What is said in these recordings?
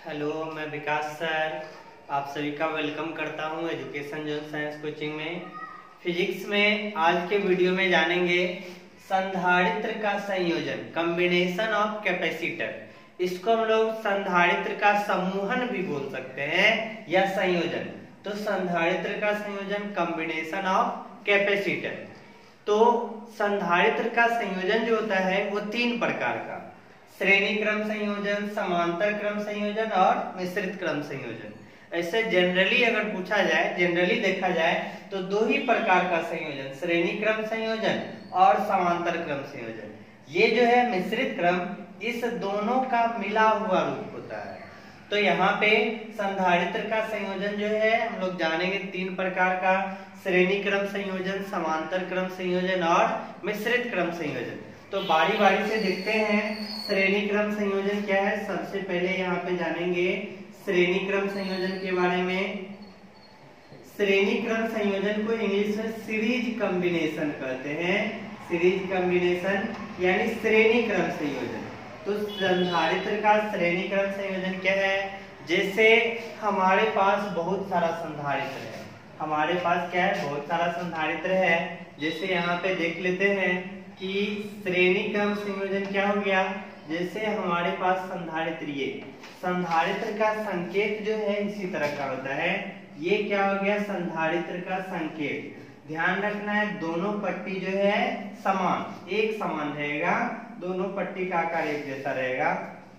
Hello, मैं विकास sir आप सभी का वेलकम करता हूं एजुकेशन जोन साइंस कोचिंग में। फिजिक्स में आज के वीडियो में जानेंगे संधारित्र का संयोजन, कॉम्बिनेशन ऑफ कैपेसिटर। इसको हम लोग संधारित्र का समूहन भी बोल सकते हैं या संयोजन। तो संधारित्र का संयोजन, कॉम्बिनेशन ऑफ कैपेसिटर। तो संधारित्र का संयोजन जो होता है वो तीन प्रकार का, श्रेणी क्रम संयोजन, समांतर क्रम संयोजन और मिश्रित क्रम संयोजन। ऐसे जनरली अगर पूछा जाए, जनरली देखा जाए तो दो ही प्रकार का संयोजन, श्रेणी क्रम संयोजन और समांतर क्रम संयोजन। ये जो है मिश्रित क्रम, इस दोनों का मिला हुआ रूप होता है। तो यहाँ पे संधारित्र का संयोजन जो है हम लोग जानेंगे तीन प्रकार का, श्रेणी क्रम संयोजन, समांतर क्रम संयोजन और मिश्रित क्रम संयोजन। तो बारी बारी से देखते हैं श्रेणी क्रम संयोजन क्या है। सबसे पहले यहाँ पे जानेंगे श्रेणी क्रम संयोजन के बारे में। श्रेणी क्रम संयोजन को इंग्लिश में सीरीज कॉम्बिनेशन कहते हैं। सीरीज कॉम्बिनेशन यानी श्रेणी क्रम संयोजन। तो संधारित्र का श्रेणी क्रम संयोजन क्या है? जैसे हमारे पास बहुत सारा संधारित्र है, हमारे पास क्या है, बहुत सारा संधारित्र है। जैसे यहाँ पे देख लेते हैं कि श्रेणी क्रम संयोजन क्या हो गया। जैसे हमारे पास संधारित्र, ये संधारित्र का संकेत जो है इसी तरह का होता है। ये क्या हो गया, संधारित्र का संकेत। ध्यान रखना है दोनों पट्टी जो है समान, एक समान रहेगा, दोनों पट्टी का आकार एक जैसा रहेगा।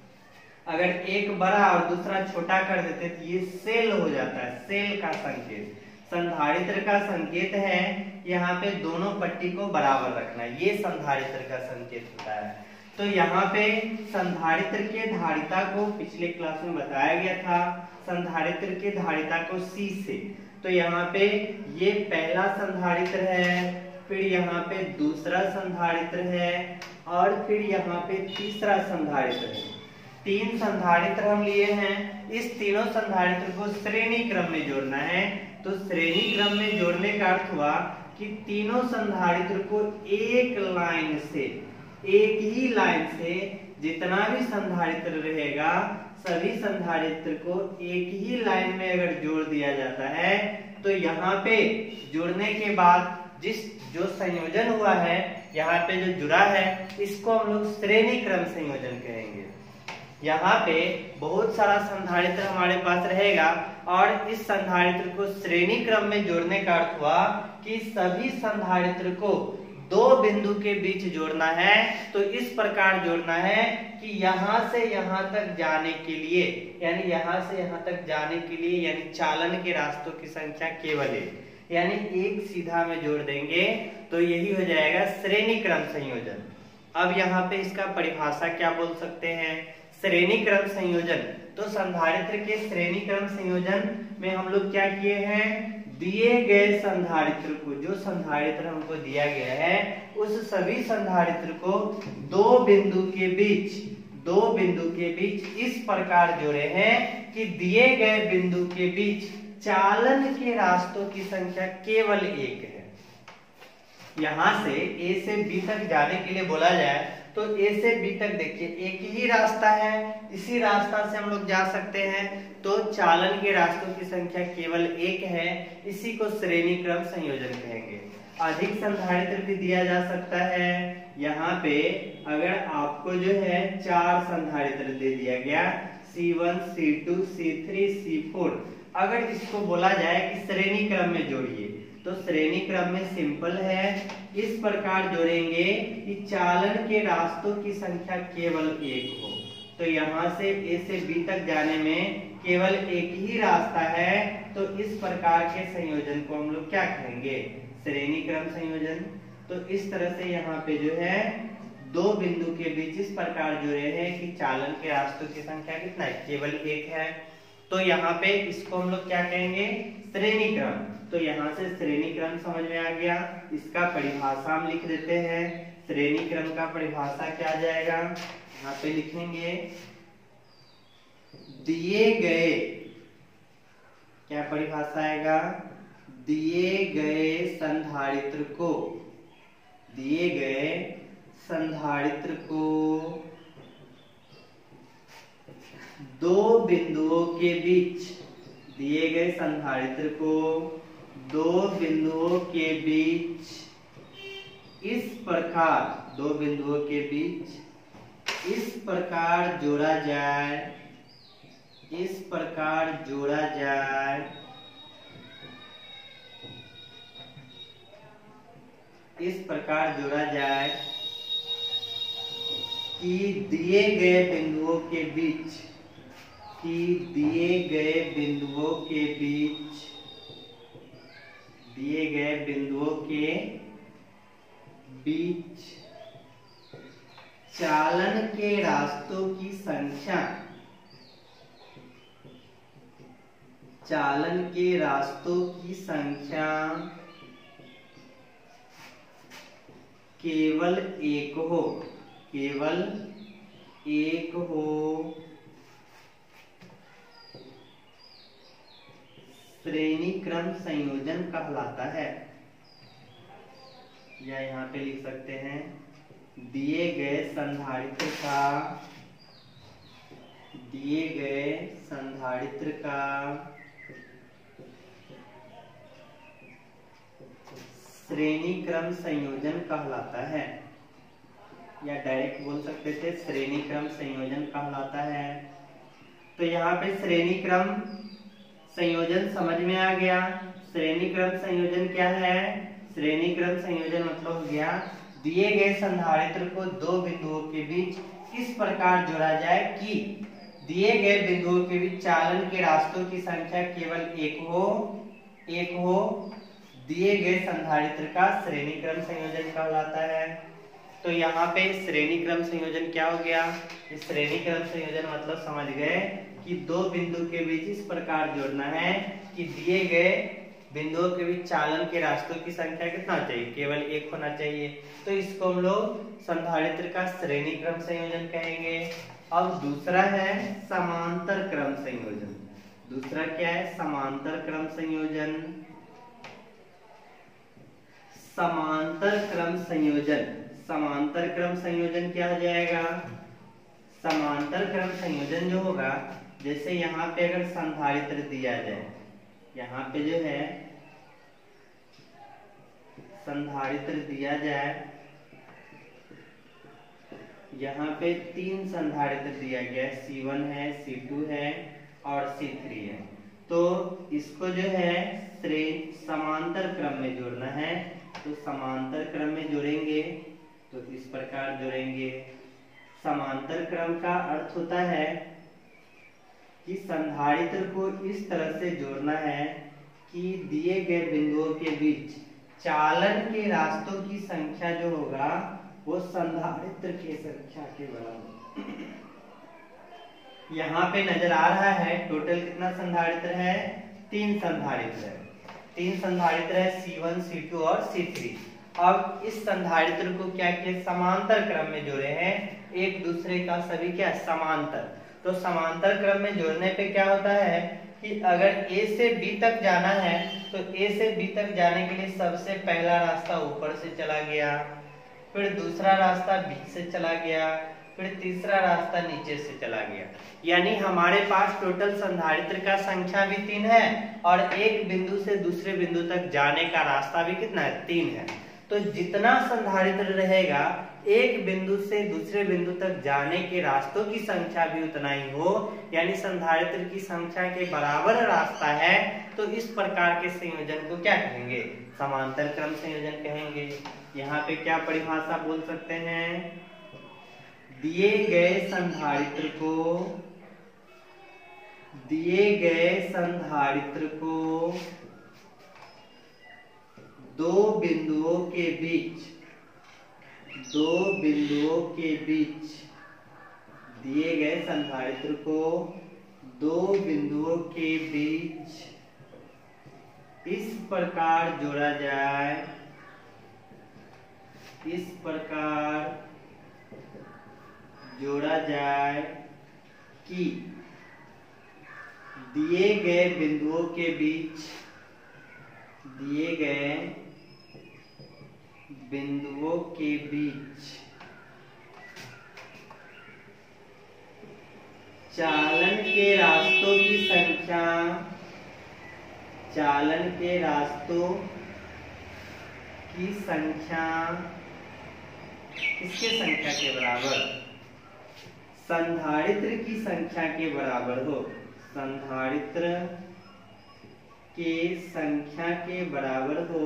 अगर एक बड़ा और दूसरा छोटा कर देते तो ये सेल हो जाता है, सेल का संकेत। संधारित्र का संकेत है यहाँ पे दोनों पट्टी को बराबर रखना, ये संधारित्र का संकेत होता है। तो यहाँ पे संधारित्र के धारिता को पिछले क्लास में बताया गया था, संधारित्र के धारिता को C से। तो यहाँ पे ये पहला संधारित्र है, फिर यहाँ पे दूसरा संधारित्र है और फिर यहाँ पे तीसरा संधारित्र है। तीन संधारित्र हम लिए हैं, इस तीनों संधारित्र को श्रेणी क्रम में जोड़ना है। तो श्रेणी क्रम में जोड़ने का अर्थ हुआ कि तीनों संधारित्र को एक लाइन से, एक ही लाइन से जितना भी संधारित्र रहेगा सभी संधारित्र को एक ही लाइन में अगर जोड़ दिया जाता है तो यहाँ पे जोड़ने के बाद जो संयोजन हुआ है, यहाँ पे जो जुड़ा है, इसको हम लोग श्रेणी क्रम संयोजन कहेंगे। यहाँ पे बहुत सारा संधारित्र हमारे पास रहेगा और इस संधारित्र को श्रेणी क्रम में जोड़ने का अर्थ हुआ कि सभी संधारित्र को दो बिंदु के बीच जोड़ना है। तो इस प्रकार जोड़ना है कि यहाँ से यहाँ तक जाने के लिए, यानी यहाँ से यहाँ तक जाने के लिए, यानी चालन के रास्तों की संख्या केवल एक, यानी एक सीधा में जोड़ देंगे तो यही हो जाएगा श्रेणी क्रम संयोजन। अब यहाँ पे इसका परिभाषा क्या बोल सकते हैं? श्रेणी क्रम संयोजन, तो संधारित्र के श्रेणी क्रम संयोजन में हम लोग क्या किए हैं, दिए गए संधारित्र को, जो संधारित्र हमको दिया गया है उस सभी संधारित्र को दो बिंदु के बीच इस प्रकार जोड़े हैं कि दिए गए बिंदु के बीच चालन के रास्तों की संख्या केवल एक है। यहां से A से B तक जाने के लिए बोला जाए तो A से B तक देखिए एक ही रास्ता है, इसी रास्ता से हम लोग जा सकते हैं। तो चालन के रास्तों की संख्या केवल एक है, इसी को श्रेणी क्रम संयोजन कहेंगे। अधिक संधारित्र भी दिया जा सकता है। यहाँ पे अगर आपको जो है चार संधारित्र दे दिया गया, C1, C2, C3, C4, अगर इसको बोला जाए कि श्रेणी क्रम में जोड़िए तो श्रेणी क्रम में सिंपल है, इस प्रकार जोड़ेंगे कि चालन के रास्तों की संख्या केवल एक हो। तो यहाँ से A से B तक जाने में केवल एक ही रास्ता है, तो इस प्रकार के संयोजन को हम लोग क्या कहेंगे, श्रेणी क्रम संयोजन। तो इस तरह से यहाँ पे जो है दो बिंदु के बीच इस प्रकार जोड़े हैं कि चालन के रास्तों की संख्या कितना है, केवल एक है। तो यहाँ पे इसको हम लोग क्या कहेंगे, श्रेणी क्रम। तो यहाँ से श्रेणी क्रम समझ में आ गया। इसका परिभाषा हम लिख देते हैं। श्रेणी क्रम का परिभाषा क्या आ जाएगा, यहाँ पे लिखेंगे दिए गए, क्या परिभाषा आएगा, दिए गए संधारित्र को दो बिंदुओं के बीच, दिए गए संधारित्र को दो बिंदुओं के बीच इस प्रकार, दो बिंदुओं के बीच इस प्रकार जोड़ा जाए, इस प्रकार जोड़ा जाए, इस प्रकार जोड़ा जाए कि दिए गए बिंदुओं के बीच, कि दिए गए बिंदुओं के बीच, दिए गए बिंदुओं के बीच चालन के रास्तों की संख्या, चालन के रास्तों की संख्या केवल एक हो, केवल एक हो, श्रेणी क्रम संयोजन कहलाता है। या यहाँ पे लिख सकते हैं, दिए गए संधारित्र का, दिए गए संधारित्र का श्रेणी क्रम संयोजन कहलाता है। या डायरेक्ट बोल सकते थे श्रेणी क्रम संयोजन कहलाता है। तो यहाँ पे श्रेणी क्रम संयोजन समझ में आ गया। श्रेणी क्रम संयोजन क्या है? श्रेणी क्रम संयोजन मतलब हो गया दिए गए संधारित्र को दो बिंदुओं के बीच इस प्रकार जोड़ा जाए कि दिए गए बिंदुओं के बीच चालन के रास्तों की संख्या केवल एक हो, दिए गए संधारित्र का श्रेणी क्रम संयोजन कहलाता है। तो यहाँ पे श्रेणी क्रम संयोजन क्या हो गया? इस श्रेणी क्रम संयोजन मतलब समझ गए कि दो बिंदु के बीच इस प्रकार जोड़ना है कि दिए गए बिंदुओं के बीच चालन के रास्तों की संख्या कितना चाहिए? केवल एक होना चाहिए। तो इसको हम लोग संधारित्र का श्रेणी क्रम संयोजन कहेंगे। अब दूसरा है समांतर क्रम संयोजन। दूसरा क्या है? समांतर क्रम संयोजन। समांतर क्रम संयोजन, समांतर क्रम संयोजन क्या हो जाएगा? समांतर क्रम संयोजन जो होगा, जैसे यहाँ पे अगर संधारित्र दिया जाए, यहाँ पे जो है संधारित्र दिया जाए, यहाँ पे तीन संधारित्र दिया गया है, C1 है, C2 है और C3 है। तो इसको जो है समांतर क्रम में जोड़ना है। तो समांतर क्रम में जोड़ेंगे तो इस प्रकार जोड़ेंगे। समांतर क्रम का अर्थ होता है कि संधारित्र को इस तरह से जोड़ना है कि दिए गए बिंदुओं के बीच चालन के रास्तों की संख्या जो होगा वो संधारित्र की संख्या के बराबर। यहाँ पे नजर आ रहा है टोटल कितना संधारित्र है? तीन संधारित्र है। तीन संधारित्र है, C1, C2 और C3। अब इस संधारित्र को क्या किया? समांतर क्रम में जोड़े हैं, एक दूसरे का सभी क्या समांतर। तो समांतर क्रम में जोड़ने पे क्या होता है कि अगर A से B तक जाना है तो A से B तक जाने के लिए सबसे पहला रास्ता ऊपर से चला गया, फिर दूसरा रास्ता B से चला गया, फिर तीसरा रास्ता नीचे से चला गया। यानी हमारे पास टोटल संधारित्र का संख्या भी 3 है और एक बिंदु से दूसरे बिंदु तक जाने का रास्ता भी कितना है? 3 है। तो जितना संधारित्र रहेगा एक बिंदु से दूसरे बिंदु तक जाने के रास्तों की संख्या भी उतना ही हो, यानी संधारित्र की संख्या के बराबर रास्ता है। तो इस प्रकार के संयोजन को क्या कहेंगे? समांतर क्रम संयोजन कहेंगे। यहाँ पे क्या परिभाषा बोल सकते हैं? दिए गए संधारित्र को दो बिंदुओं के बीच दिए गए संधारित्र को दो बिंदुओं के बीच इस प्रकार जोड़ा जाए, इस प्रकार जोड़ा जाए कि दिए गए बिंदुओं के बीच चालन के रास्तों की संख्या, चालन के रास्तों की संख्या किसके संख्या के बराबर, संधारित्र की संख्या के बराबर हो, संधारित्र के संख्या के बराबर हो,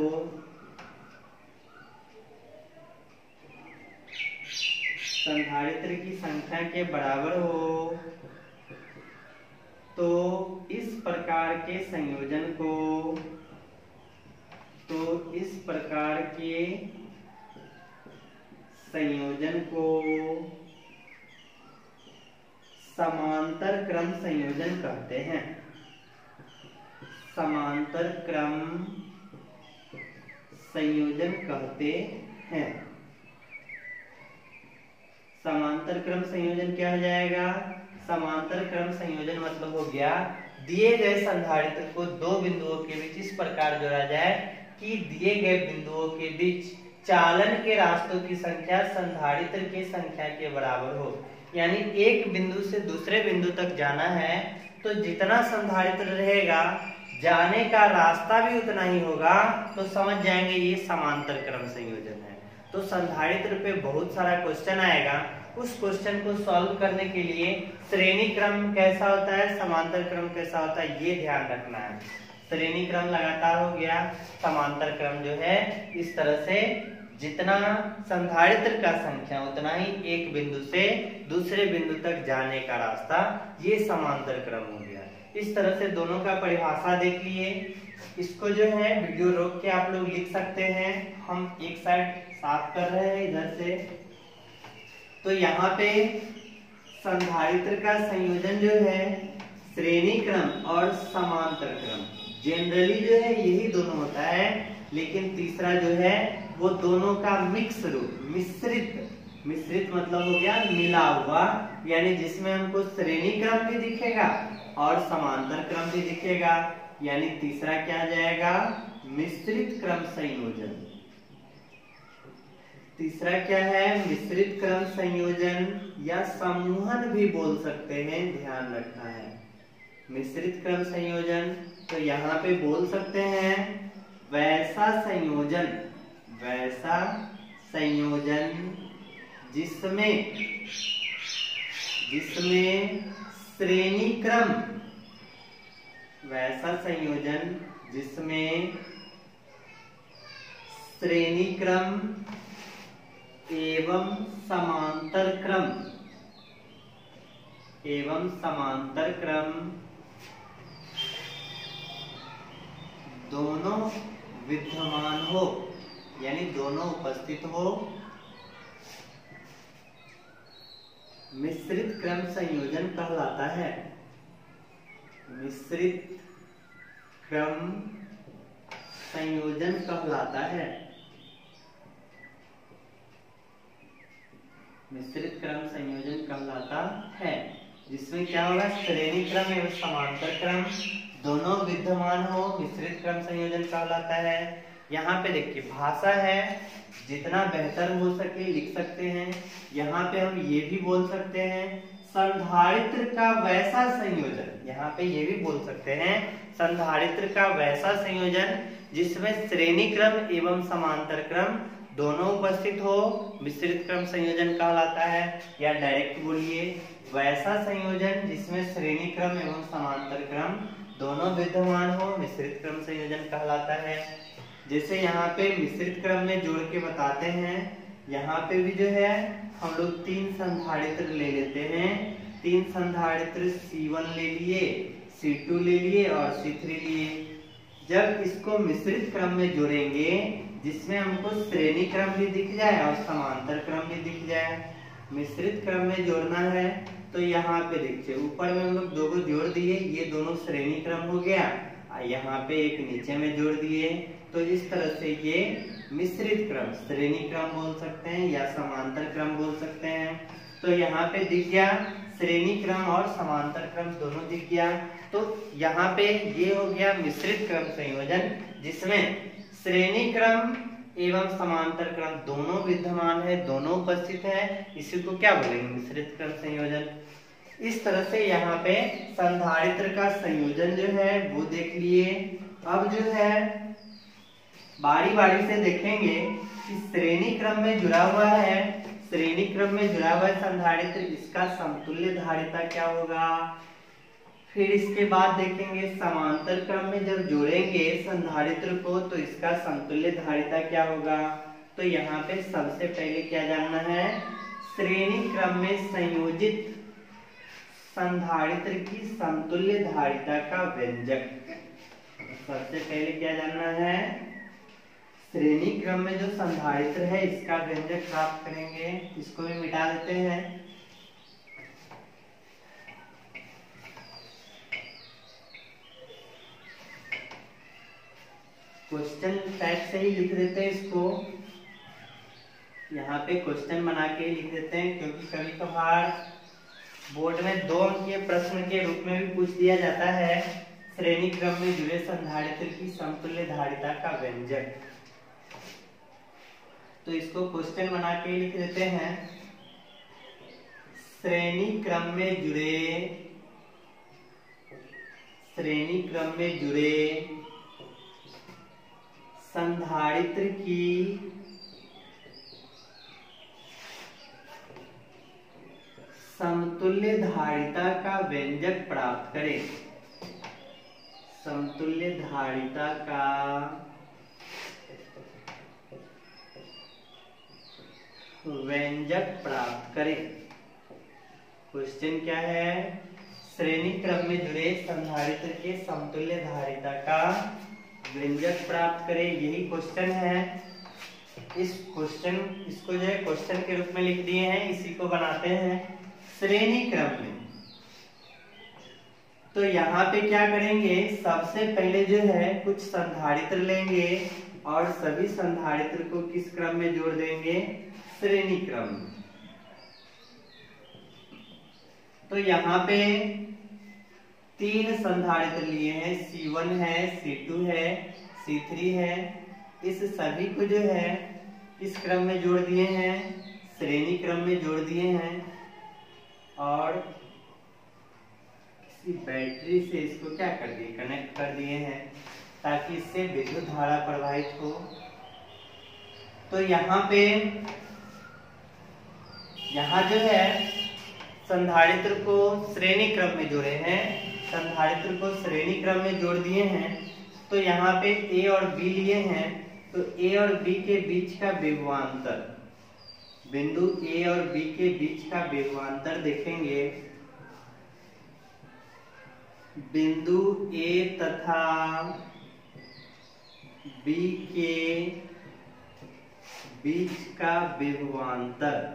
संधारित्र की संख्या के बराबर हो, तो इस प्रकार के संयोजन को, तो इस प्रकार के संयोजन को समांतर क्रम संयोजन कहते हैं। समांतर क्रम संयोजन कहते हैं। समांतर क्रम संयोजन क्या हो जाएगा, समांतर क्रम संयोजन मतलब हो गया दिए गए संधारित्र को दो बिंदुओं के बीच इस प्रकार जोड़ा जाए कि दिए गए बिंदुओं के बीच चालन के रास्तों की संख्या संधारित्र की संख्या के बराबर हो। यानी एक बिंदु से दूसरे बिंदु तक जाना है तो जितना संधारित्र रहेगा जाने का रास्ता भी उतना ही होगा, तो समझ जाएंगे ये समांतर क्रम संयोजन है। तो संधारित्र पे बहुत सारा क्वेश्चन आएगा, उस क्वेश्चन को सॉल्व करने के लिए श्रेणी क्रम कैसा होता है, समांतर क्रम कैसा होता है, ये ध्यान रखना है। श्रेणी क्रम लगातार हो गया, समांतर क्रम जो है इस तरह से जितना संधारित्र का संख्या उतना ही एक बिंदु से दूसरे बिंदु तक जाने का रास्ता, ये समांतर क्रम हो गया। इस तरह से दोनों का परिभाषा देख लिए। इसको जो है वीडियो रोक के आप लोग लिख सकते हैं। हम एक साइड साफ कर रहे हैं इधर से। तो यहाँ पे संधारित्र का संयोजन जो है श्रेणी क्रम और समांतर क्रम, जनरली जो है यही दोनों होता है, लेकिन तीसरा जो है वो दोनों का मिक्स रूप, मिश्रित मतलब हो गया मिला हुआ, यानी जिसमें हमको श्रेणी क्रम भी दिखेगा और समांतर क्रम भी दिखेगा, यानी तीसरा क्या जाएगा, मिश्रित क्रम संयोजन। तीसरा क्या है, मिश्रित क्रम संयोजन या समूहन भी बोल सकते हैं, ध्यान रखना है। मिश्रित क्रम संयोजन तो यहाँ पे बोल सकते हैं वैसा संयोजन जिसमें श्रेणी क्रम, वैसा संयोजन जिसमें श्रेणी क्रम एवं समांतर क्रम दोनों विद्यमान हो, यानी दोनों उपस्थित हो, मिश्रित क्रम संयोजन कहलाता है। मिश्रित क्रम संयोजन कहलाता है। मिश्रित क्रम संयोजन कहलाता है, जिसमें क्या होगा, श्रेणी क्रम एवं समांतर क्रम दोनों विद्यमान हो, मिश्रित क्रम संयोजन कहलाता है। यहाँ पे देखिए भाषा है, जितना बेहतर हो सके लिख सकते हैं। यहाँ पे हम ये भी बोल सकते हैं संधारित्र का वैसा संयोजन, यहाँ पे ये भी बोल सकते हैं संधारित्र का वैसा संयोजन जिसमें श्रेणी क्रम एवं समांतर क्रम दोनों उपस्थित हो, मिश्रित क्रम संयोजन कहलाता है। या डायरेक्ट बोलिए वैसा संयोजन जिसमें श्रेणी क्रम एवं समांतर क्रम दोनों विद्यमान हो, मिश्रित क्रम संयोजन कहलाता है। जैसे यहाँ पे मिश्रित क्रम में जोड़ के बताते हैं, यहाँ पे भी जो है हम लोग 3 संधारित्र ले लेते हैं। 3 संधारित्र C1 ले लिए, C2 ले लिए और C3 लिए। जब इसको मिश्रित क्रम में जोड़ेंगे जिसमें हमको श्रेणी क्रम भी दिख जाए और समांतर क्रम भी दिख जाए, मिश्रित क्रम में जोड़ना है तो यहाँ पे देखिए ऊपर में हम लोग 2 को जोड़ दिए, ये दोनों श्रेणी क्रम हो गया, यहाँ पे एक नीचे में जोड़ दिए, तो इस तरह से ये मिश्रित क्रम, श्रेणी क्रम बोल सकते हैं या समांतर क्रम बोल सकते हैं। तो यहाँ पे दिख गया श्रेणी क्रम और समांतर क्रम दोनों दिख गया। तो यहाँ पे ये हो गया मिश्रित क्रम संयोजन जिसमें श्रेणी क्रम एवं समांतर क्रम दोनों विद्यमान है, दोनों उपस्थित है, इसी को क्या बोलेंगे, मिश्रित क्रम संयोजन। इस तरह से यहाँ पे संधारित्र का संयोजन जो है वो देख लिए। अब जो है बारी बारी से देखेंगे कि श्रेणी क्रम में जुड़ा हुआ है, श्रेणी क्रम में जुड़ा हुआ है संधारित्र, इसका समतुल्य धारिता क्या होगा। फिर इसके बाद देखेंगे समांतर क्रम में जब जोड़ेंगे संधारित्र को तो इसका समतुल्य धारिता क्या होगा। तो यहाँ पे सबसे पहले क्या जानना है, श्रेणी क्रम में संयोजित संधारित्र की समतुल्य धारिता का व्यंजक। सबसे पहले क्या जानना है, श्रेणी क्रम में जो संधारित्र है इसका व्यंजक प्राप्त करेंगे। इसको भी मिटा देते हैं। क्वेश्चन टाइप से ही लिख देते हैं इसको, यहाँ पे क्वेश्चन बना के लिख देते हैं, क्योंकि कभी कभार बोर्ड में 2 अंकीय प्रश्न के रूप में भी पूछ दिया जाता है श्रेणी क्रम में जुड़े संधारित्र की समतुल्य धारिता का व्यंजक। तो इसको क्वेश्चन बना के लिख देते हैं, श्रेणी क्रम में जुड़े संधारित्र की समतुल्य धारिता का व्यंजक प्राप्त करें। समतुल्य धारिता का व्यंजक प्राप्त करें। क्वेश्चन क्या है, श्रेणी क्रम में जुड़े संधारित्र के समतुल्य धारिता का व्यंजक प्राप्त करें, यही क्वेश्चन है। इसको जो है क्वेश्चन के रूप में लिख दिए हैं, इसी को बनाते हैं श्रेणी क्रम में। तो यहाँ पे क्या करेंगे, सबसे पहले जो है कुछ संधारित्र लेंगे और सभी संधारित्र को किस क्रम में जोड़ देंगे, श्रेणी क्रम में। तो यहाँ पे 3 संधारित्र लिए हैं, C1 है, C2 है, C3 है। इस सभी को जो है इस क्रम में जोड़ दिए हैं, श्रेणी क्रम में जोड़ दिए हैं और किसी बैटरी से इसको क्या कर दिए, कनेक्ट कर दिए हैं ताकि इससे विद्युत धारा प्रवाहित हो। तो यहाँ जो है संधारित्र को श्रेणी क्रम में जोड़े हैं, संधारित्र को श्रेणी क्रम में जोड़ दिए हैं। तो यहाँ पे A और B लिए हैं, तो A और B के बीच का विभवांतर, बिंदु A और B के बीच का विभवांतर देखेंगे। बिंदु A तथा B के बीच का विभवांतर।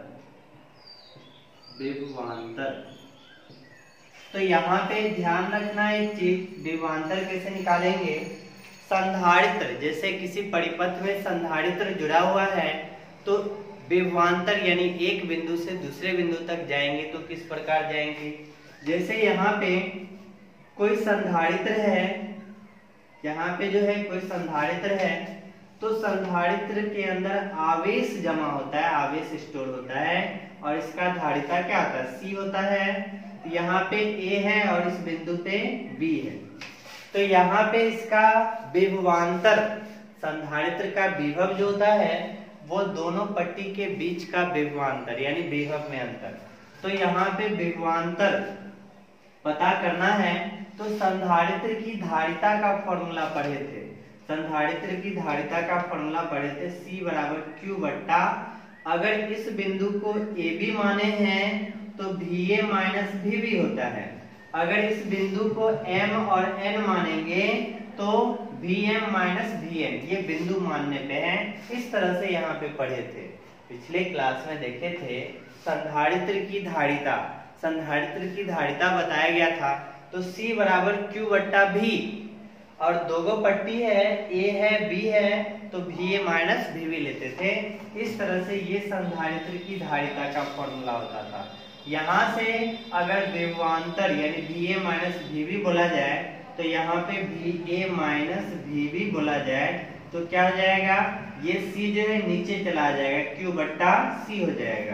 तो यहाँ पे ध्यान रखना एक चीज, विभवांतर कैसे निकालेंगे। संधारित्र, जैसे किसी परिपथ में संधारित्र जुड़ा हुआ है तो विभवांतर यानी एक बिंदु से दूसरे बिंदु तक जाएंगे तो किस प्रकार जाएंगे। जैसे यहाँ पे कोई संधारित्र है, यहाँ पे जो है कोई संधारित्र है, तो संधारित्र के अंदर आवेश जमा होता है, आवेश स्टोर होता है और इसका धारिता क्या होता है, C होता है। तो यहाँ पे A है और इस बिंदु पे B है। तो यहाँ पे इसका विभवांतर, संधारित्र का विभव जो होता है वो दोनों पट्टी के बीच का विभवांतर यानी विभव में अंतर। तो यहाँ पे विभवांतर पता करना है तो संधारित्र की धारिता का फॉर्मूला पढ़े थे, संधारित्र की धारिता का फॉर्मूला पढ़े थे, C बराबर Q बट्टा, अगर इस बिंदु को AB माने हैं तो VA माइनस VB होता है, अगर इस बिंदु को M और N मानेंगे तो VM माइनस VN, ये बिंदु मानने पे है। इस तरह से यहाँ पे पढ़े थे, पिछले क्लास में देखे थे संधारित्र की धारिता, संधारित्र की धारिता बताया गया था। तो C बराबर Q बट्टा V और दोगो पट्टी है, A है B है, तो VA माइनस VB लेते थे। इस तरह से ये संधारित्र की धारिता का फॉर्मूला होता था। यहाँ से अगर विभवांतर यानी VA माइनस VB बोला जाए तो यहाँ पे VA माइनस VB बोला जाए तो क्या हो जाएगा, ये C जो है नीचे चला जाएगा, Q बट्टा C हो जाएगा।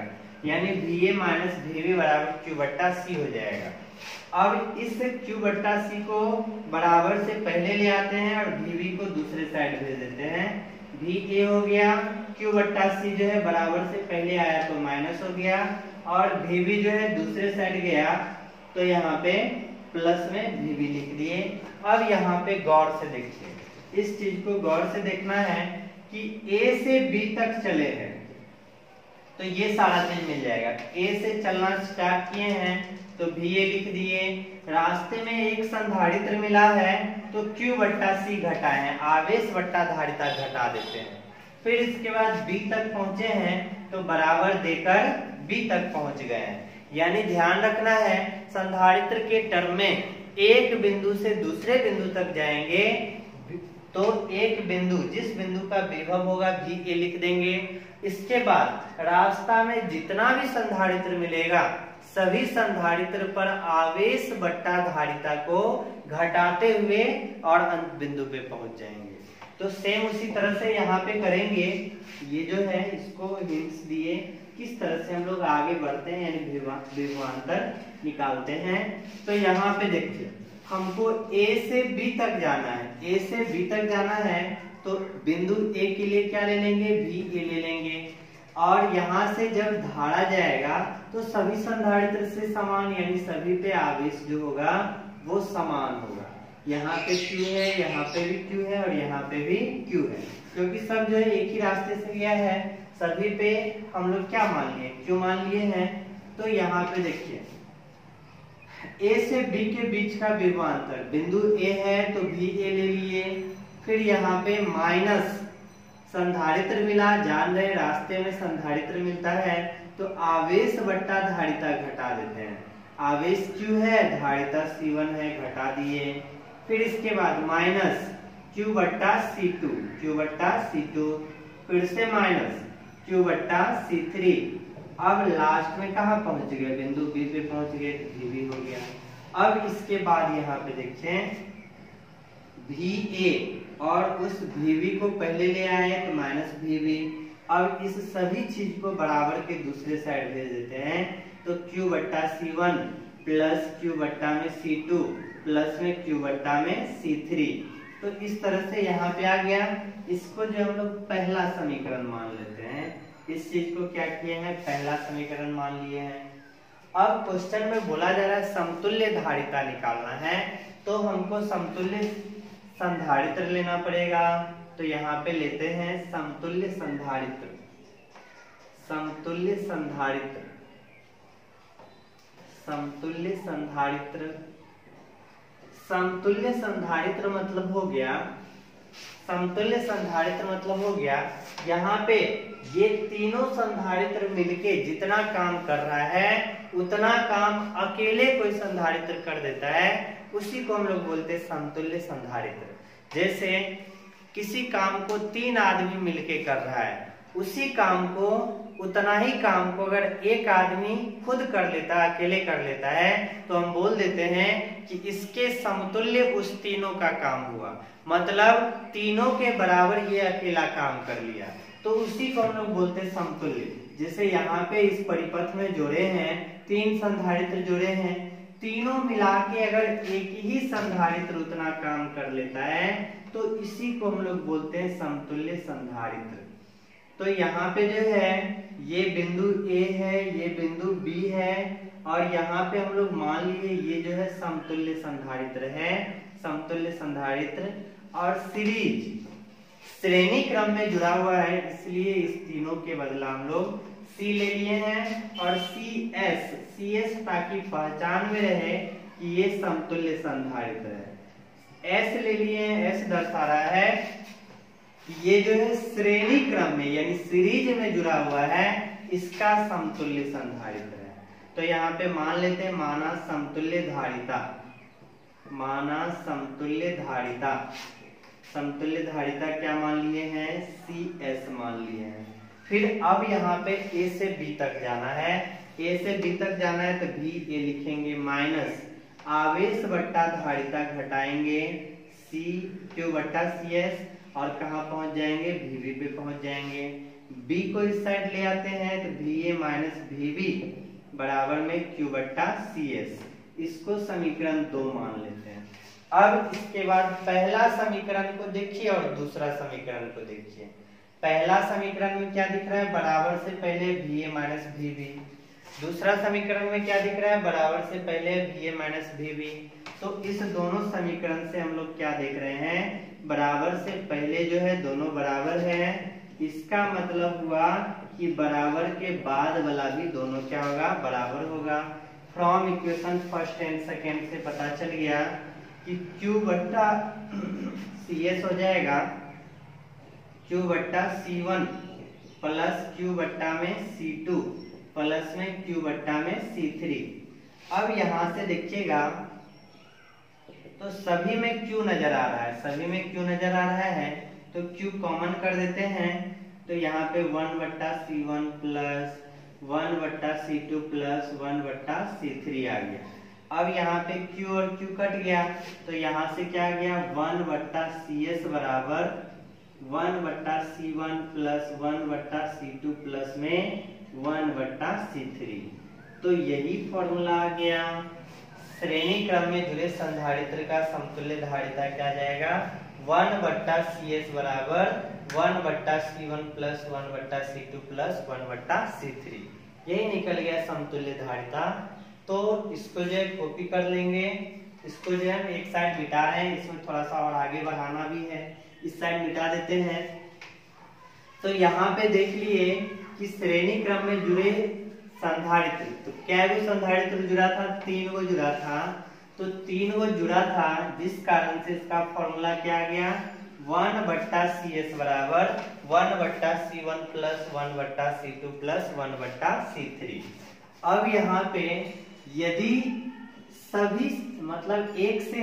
यानी VA माइनस VB बराबर Q बट्टा C हो जाएगा। अब इस Q बट्टा C को बराबर से पहले ले आते हैं और VB को दूसरे साइड भेज देते हैं। VA हो गया, Q बट्टा C जो है बराबर से पहले आया तो माइनस हो गया, और VB जो है दूसरे साइड गया तो यहाँ पे प्लस में VB लिख दिए। अब यहाँ पे गौर से देखिए, इस चीज को गौर से देखना है कि A से B तक चले हैं तो ये सारा चीज मिल जाएगा। A से चलना स्टार्ट किए हैं तो VA लिख दिए, रास्ते में एक संधारित्र मिला है तो Q बट्टा C घटाए, आवेश बट्टा धारिता घटा देते हैं। फिर इसके बाद B तक पहुंचे हैं तो बराबर देकर B तक पहुंच गए हैं। यानी ध्यान रखना है, संधारित्र के टर्म में एक बिंदु से दूसरे बिंदु तक जाएंगे तो एक बिंदु, जिस बिंदु का विभव होगा VA लिख देंगे। इसके बाद रास्ता में जितना भी संधारित्र मिलेगा सभी संधारित्र पर आवेश बट्टा धारिता को घटाते हुए और अंत बिंदु पे पहुंच जाएंगे। तो सेम उसी तरह से यहाँ पे करेंगे। ये जो है इसको हिंट्स दिए किस तरह से हम लोग आगे बढ़ते हैं, यानी विभवांतर निकालते हैं। तो यहाँ पे देखिए, हमको A से B तक जाना है। A से B तक जाना है तो बिंदु A के लिए क्या ले लेंगे, VA ले लेंगे। और यहाँ से जब धारा जाएगा तो सभी संधारित्र से समान, यानी सभी पे आवेश जो होगा वो समान होगा। यहाँ पे Q है, यहाँ पे भी Q है और यहाँ पे भी Q है, क्योंकि सब जो है एक ही रास्ते से गया है। सभी पे हम लोग क्या मान लिए, Q मान लिए हैं। तो यहाँ पे देखिए, A से B के बीच का विभवांतर, बिंदु A है तो VA ले लिए। फिर यहाँ पे माइनस संधारित्र मिला, जान रहे रास्ते में संधारित्र मिलता है तो आवेश बट्टा धारिता घटा देते हैं। आवेश Q है, धारिता C1 है, घटा दिए। फिर इसके बाद माइनस Q बट्टा C2, Q बट्टा C2, फिर से माइनस Q बट्टा C3। अब लास्ट में कहाँ पहुंच गए, बिंदु B पे पहुंच गए तो VB हो गया। अब इसके बाद यहाँ पे देखें, VA और उस VB को पहले ले आए तो माइनस VB। अब इस सभी चीज को बराबर के दूसरे साइड भेज देते हैं तो Q बट्टा C1 प्लस Q बट्टा में C2 प्लस में Q बट्टा में C3। तो इस तरह से यहाँ पे आ गया। इसको जो हम लोग पहला समीकरण मान लेते हैं, इस चीज को क्या किए हैं, पहला समीकरण मान लिए हैं। अब क्वेश्चन में बोला जा रहा है समतुल्य धारिता निकालना है, तो हमको समतुल्य संधारित्र लेना पड़ेगा। तो यहाँ पे लेते हैं समतुल्य संधारित्र। समतुल्य संधारित्र, समतुल्य संधारित्र, समतुल्य संधारित्र मतलब हो गया, समतुल्य संधारित्र मतलब हो गया यहाँ पे ये तीनों संधारित्र मिलके जितना काम कर रहा है उतना काम अकेले कोई संधारित्र कर देता है, उसी को हम लोग बोलते हैं समतुल्य संधारित्र। जैसे किसी काम को तीन आदमी मिलके कर रहा है, उसी काम को, उतना ही काम को अगर एक आदमी खुद कर लेता है, अकेले कर लेता है, तो हम बोल देते हैं कि इसके समतुल्य उस तीनों का काम हुआ। मतलब तीनों के बराबर ये अकेला काम कर लिया, तो उसी को हम लोग बोलते हैं समतुल्य। जैसे यहाँ पे इस परिपथ में जोड़े हैं, तीन संधारित्र जोड़े हैं, तीनों मिला के अगर एक ही संधारित्र उतना काम कर लेता है तो इसी को हम लोग बोलते हैं समतुल्य संधारित्र। तो यहाँ पे जो है ये बिंदु A है, ये बिंदु B है, और यहाँ पे हम लोग मान लिए ये जो है समतुल्य संधारित्र है, समतुल्य संधारित्र। और सीरीज श्रेणी क्रम में जुड़ा हुआ है, इसलिए इस तीनों के बदला हम लोग C ले लिए हैं और CS ताकि पहचान में रहे कि ये समतुल्य संधारित्र है। S ले लिए हैं, S दर्शा रहा है कि ये जो है श्रेणी क्रम में यानी सीरीज में जुड़ा हुआ है, इसका समतुल्य संधारित्र है। तो यहाँ पे मान लेते हैं, माना समतुल्य धारिता, माना समतुल्य धारिता, समतुल्य धारिता क्या मान लिए हैं, CS मान लिए हैं। फिर अब यहाँ पे A से B तक जाना है, A से B तक जाना है तो VA लिखेंगे, माइनस आवेश बट्टा धारिता घटाएंगे CQ बट्टा CS, और कहाँ पहुंच जाएंगे, VB पे पहुंच जाएंगे। बी को इस साइड ले आते हैं तो B A minus B B बराबर में क्यू बट्टा सी एस, इसको समीकरण 2 मान लेते हैं। अब इसके बाद पहला समीकरण को देखिए और दूसरा समीकरण को देखिए। पहला समीकरण में क्या दिख रहा है, बराबर से पहले B A minus B B. दूसरा समीकरण में क्या दिख रहा है, बराबर से पहले B A minus B B. तो इस दोनों समीकरण से हम लोग क्या देख रहे हैं, बराबर से पहले जो है दोनों बराबर है, इसका मतलब हुआ कि बराबर के बाद वाला भी दोनों क्या होगा, बराबर होगा। From equation first and second से पता चल गया कि Q बट्टा सी एस हो जाएगा Q बट्टा C1 प्लस Q बट्टा में C2 प्लस में Q बट्टा में C3। अब यहां से देखिएगा तो सभी में Q नजर आ रहा है, सभी में Q नजर आ रहा है तो Q कॉमन कर देते हैं। तो यहाँ पे 1 बट्टा C1 प्लस 1 बट्टा C2 प्लस 1 बट्टा C3 आ गया। अब यहाँ पे Q और Q कट गया तो यहाँ से क्या आ गया, 1 बट्टा CS बराबर 1 बट्टा C1 प्लस 1 बट्टा C2 प्लस में 1 बट्टा C3। तो यही फॉर्मूला आ गया। श्रेणी क्रम में जुड़े संधारित्र का समतुल्य धारिता क्या आ जाएगा, 1 बट्टा CS बराबर 1 बट्टा C1 प्लस 1 बट्टा C2 प्लस 1 बट्टा C3। यही निकल गया समतुल्य धारिता। तो इसको जो है कॉपी कर लेंगे, इसको जो है हम एक साइड मिटा रहे हैं, इसमें थोड़ा सा और आगे बढ़ाना भी है, इस साइड मिटा देते हैं। तो यहाँ पे देख लिए कि श्रेणी क्रम में जुड़े संधारित्र, तो क्या गो संधारित्र जुड़ा था, 3 गो जुड़ा था। तो 3 गो जुड़ा था जिस कारण से इसका फॉर्मूला क्या आ गया, 1 बट्टा CS बराबर 1 बट्टा C1 प्लस 1 बट्टा C2 प्लस 1 बट्टा C3। अब यहाँ पे यदि सभी मतलब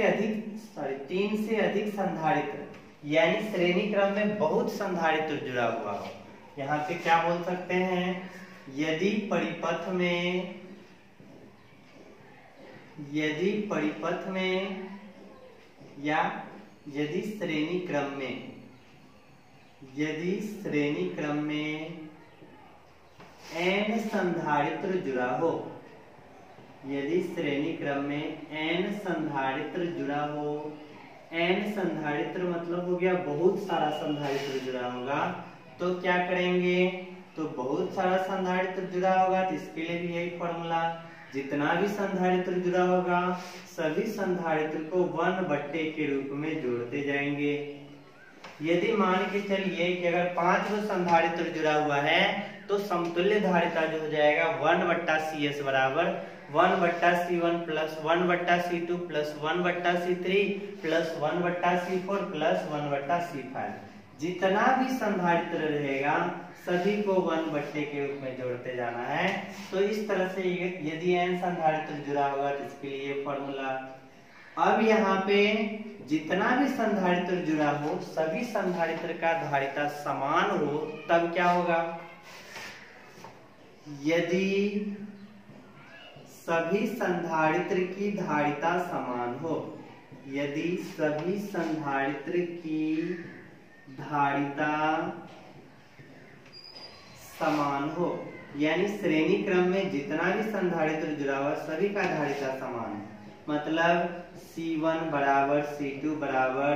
3 से अधिक संधारित्र यानी श्रेणी क्रम में बहुत संधारित्र जुड़ा हुआ हो, यहाँ पे क्या बोल सकते हैं, यदि परिपथ में या यदि श्रेणी क्रम में n संधारित्र जुड़ा हो, यदि श्रेणी क्रम में n संधारित्र जुड़ा हो, n संधारित्र मतलब हो गया बहुत सारा संधारित्र जुड़ा होगा। तो क्या करेंगे, तो बहुत सारा संधारित्र जुड़ा होगा तो इसके लिए भी यही फॉर्मूला, जितना भी संधारित्र जुड़ा होगा सभी संधारित्र को 1 बट्टे के रूप में जोड़ते जाएंगे। यदि मान के चलिए कि अगर 5 गो संधारित्र जुड़ा हुआ है तो समतुल्य धारिता जो हो जाएगा 1 बट्टा CS बराबर 1 बट्टा C1 प्लस 1 बट्टा C2 प्लस 1 बट्टा C3 प्लस 1 बट्टा C4 प्लस 1 बट्टा C5। जितना भी संधारित्र रहेगा सभी को 1 बट्टे के रूप में जोड़ते जाना है। तो इस तरह से यदि n संधारित्र जुड़ा होगा तो इसके लिए फॉर्मूला। अब यहाँ पे जितना भी संधारित्र जुड़ा हो सभी संधारित्र का धारिता समान हो तब क्या होगा, यदि सभी संधारित्र की धारिता समान हो, यदि सभी संधारित्र की धारिता समान हो, यानी श्रेणी क्रम में जितना भी संधारित्र जुड़ा हुआ सभी का धारिता समान है। मतलब C1 बराबर C2 बराबर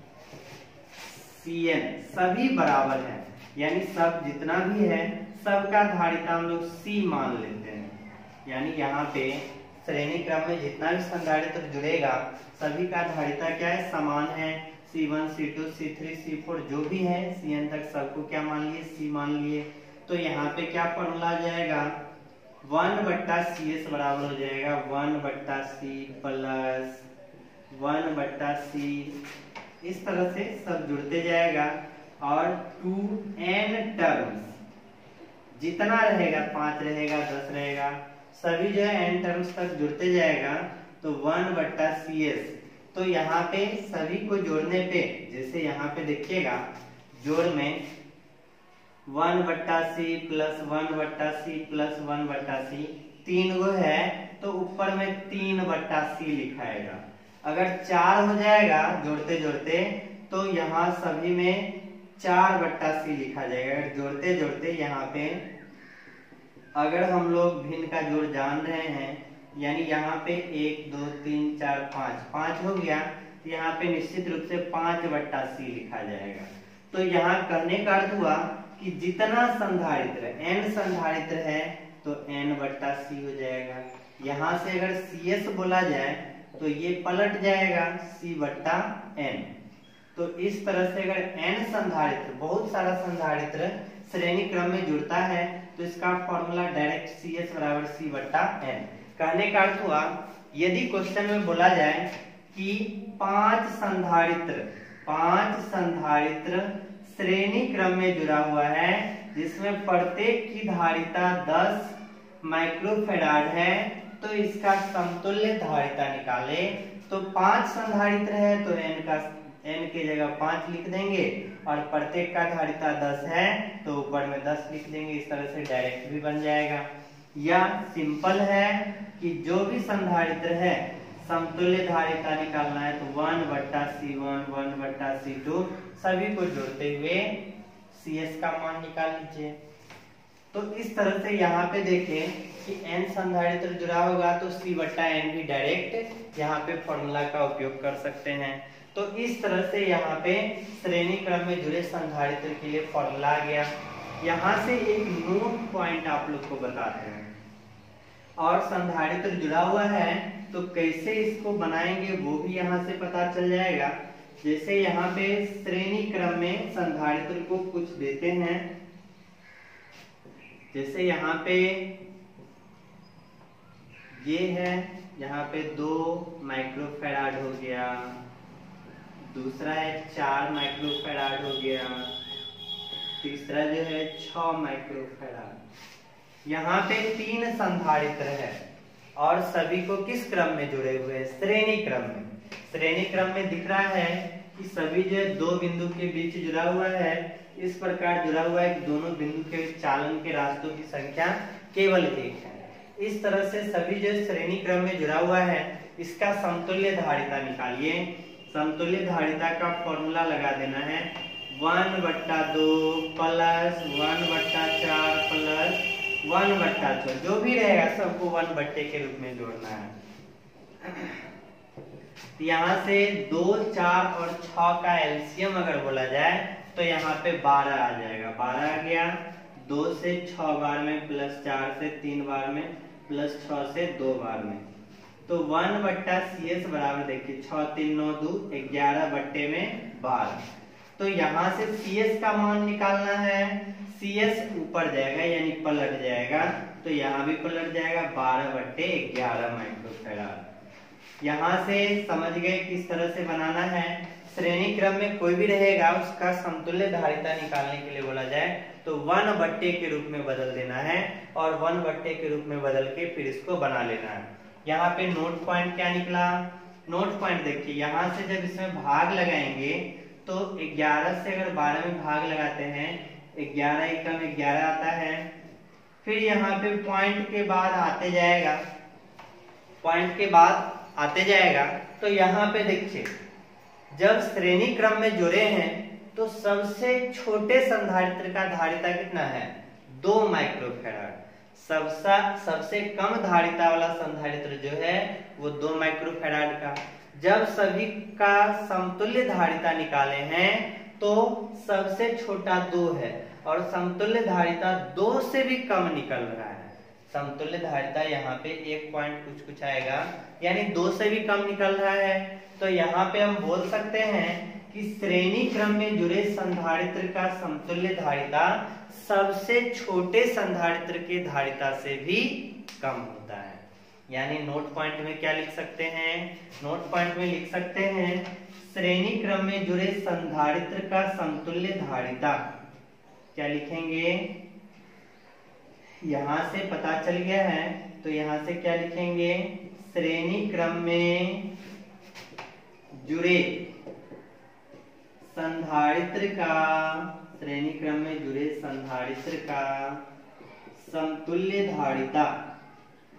Cn सभी बराबर है, यानी सब जितना भी है सबका धारिता हम लोग C मान लेते हैं। यानी यहाँ पे श्रेणी क्रम में जितना भी संधारित्र जुड़ेगा सभी का धारिता क्या है, समान है। C1 C2 C3 C4 जो भी है Cn तक सबको क्या मान लिए, C मान लिए। तो यहाँ पे क्या फॉर्मूला आ जाएगा, 1 बट्टा CS बराबर हो जाएगा 1 बट्टा C प्लस 1 बट्टा C, इस तरह से सब जुड़ते जाएगा। और 2n टर्म्स जितना रहेगा 5 रहेगा 10 रहेगा सभी जो है n टर्म्स तक जुड़ते जाएगा। तो 1 बट्टा CS, तो यहाँ पे सभी को जोड़ने पे जैसे यहाँ पे देखिएगा जोड़ में 1 बट्टा C प्लस 1 बट्टा C प्लस 1 बट्टा C 3 गो है तो ऊपर में 3 बट्टा C लिखाएगा। अगर 4 हो जाएगा जोड़ते जोड़ते तो यहाँ सभी में 4/c लिखा जाएगा। अगर जोड़ते जोड़ते यहाँ पे अगर हम लोग भिन्न का जोड़ जान रहे हैं, यानी यहाँ पे 1 2 3 4 5 हो गया, तो यहाँ पे निश्चित रूप से 5/c लिखा जाएगा। तो यहाँ कहने का अर्थ हुआ कि जितना संधारित्र n संधारित्र है तो n/c हो जाएगा। यहाँ से अगर CS बोला जाए तो ये पलट जाएगा C/n। तो इस तरह से अगर n संधारित्र, बहुत सारा संधारित्र श्रेणी क्रम में जुड़ता है तो इसका फॉर्मूला डायरेक्ट CS बराबर C/n। कहने का अर्थ हुआ यदि क्वेश्चन में बोला जाए कि 5 संधारित्र श्रेणी क्रम में जुड़ा हुआ है जिसमें प्रत्येक की धारिता 10 माइक्रोफैराड है, तो इसका समतुल्य धारिता निकाले। तो 5 संधारित्र है तो n की जगह 5 लिख देंगे और प्रत्येक का धारिता 10 है तो ऊपर में 10 लिख देंगे। इस तरह से डायरेक्ट भी बन जाएगा। या सिंपल है कि जो भी संधारित्र है समतुल्य धारिता निकालना है तो 1/C1 1/C2 सभी को जोड़ते हुए CS का मान निकाल लीजिए। तो इस तरह से यहाँ पे देखें कि n संधारित्र जुड़ा होगा तो C/n भी डायरेक्ट यहाँ पे फॉर्मूला का उपयोग कर सकते हैं। तो इस तरह से यहाँ पे श्रेणी क्रम में जुड़े संधारित्र के लिए फॉर्मूला आ गया। यहाँ से एक नोट पॉइंट आप लोग को बताते हैं, और संधारित्र जुड़ा हुआ है तो कैसे इसको बनाएंगे वो भी यहाँ से पता चल जाएगा। जैसे यहाँ पे श्रेणी क्रम में संधारित्र को कुछ देते हैं, जैसे यहाँ पे ये है, यहाँ पे 2 माइक्रोफैराड हो गया, दूसरा है 4 माइक्रोफैराड हो गया, तीसरा जो है 6 माइक्रोफैराड। यहाँ पे 3 संधारित्र है और सभी को किस क्रम में जुड़े हुए हैं? श्रेणी क्रम में। श्रेणी क्रम में दिख रहा है कि सभी जो 2 बिंदु के बीच जुड़ा हुआ है, इस प्रकार जुड़ा हुआ है कि दोनों बिंदु के चालन के रास्तों की संख्या केवल 1 है। इस तरह से सभी जो श्रेणी क्रम में जुड़ा हुआ है इसका समतुल्य धारिता निकालिए। समतुल्य धारिता का फॉर्मूला लगा देना है 1/2 प्लस 1/4 प्लस 1/6, जो भी रहेगा सबको 1/, के रूप में जोड़ना है। यहाँ से 2, 4 और 6 का एलसीएम अगर बोला जाए तो यहाँ पे 12 आ जाएगा। 12 आ गया, 2 से 6 बार में प्लस 4 से 3 बार में प्लस 6 से 2 बार में, तो 1/CS बराबर देखिए 6 3 9 2 11/12। तो यहाँ से CS का मान निकालना है। CS ऊपर जाएगा यानी पलट जाएगा, तो यहाँ भी पलट जाएगा 12/11 माइक्रोफैराड। यहाँ से समझ गए किस तरह से बनाना है। श्रेणी क्रम में कोई भी रहेगा उसका समतुल्य धारिता निकालने के लिए बोला जाए तो 1/, के रूप में बदल देना है और 1/, के रूप में बदल के फिर इसको बना लेना है। यहाँ पे नोट पॉइंट क्या निकला? नोट पॉइंट देखिए, यहाँ से जब इसमें भाग लगाएंगे तो 11 से अगर 12 में भाग लगाते हैं 11 एकम 11 आता है। फिर यहाँ पे पॉइंट के बाद आते जाएगा, पॉइंट के बाद आते जाएगा, तो यहाँ पे देखिए जब श्रेणी क्रम में जुड़े हैं तो सबसे छोटे संधारित्र का धारिता कितना है? 2 माइक्रोफैराड। सबसे कम धारिता वाला संधारित्र जो है वो 2 माइक्रोफैराड का। जब सभी का समतुल्य धारिता निकाले हैं तो सबसे छोटा 2 है और समतुल्य धारिता 2 से भी कम निकल रहा है। समतुल्य धारिता यहाँ पे 1 पॉइंट कुछ आएगा, यानी 2 से भी कम निकल रहा है। तो यहाँ पे हम बोल सकते हैं कि श्रेणी क्रम में जुड़े संधारित्र का समतुल्य धारिता सबसे छोटे संधारित्र के धारिता से भी कम होता है। यानी नोट पॉइंट में क्या लिख सकते हैं? नोट पॉइंट में लिख सकते हैं श्रेणी क्रम में जुड़े संधारित्र का समतुल्य धारिता। क्या लिखेंगे? यहां से पता चल गया है तो यहां से क्या लिखेंगे? श्रेणी क्रम में जुड़े संधारित्र का, श्रेणी क्रम में जुड़े संधारित्र का समतुल्य धारिता,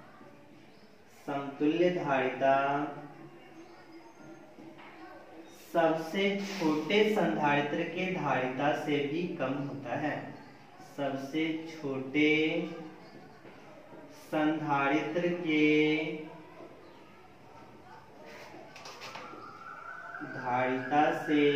समतुल्य धारिता सबसे छोटे संधारित्र के धारिता से भी कम होता है। सबसे छोटे संधारित्र के धारिता से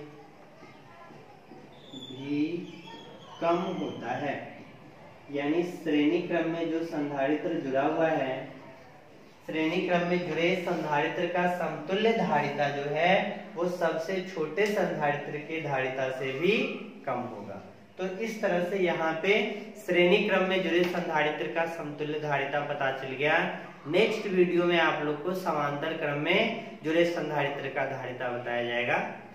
भी कम होता है। यानी श्रेणी क्रम में जो संधारित्र जुड़ा हुआ है, श्रेणी क्रम में जुड़े संधारित्र का समतुल्य धारिता जो है वो सबसे छोटे संधारित्र के धारिता से भी कम होगा। तो इस तरह से यहाँ पे श्रेणी क्रम में जुड़े संधारित्र का समतुल्य धारिता पता चल गया। नेक्स्ट वीडियो में आप लोग को समांतर क्रम में जुड़े संधारित्र का धारिता बताया जाएगा।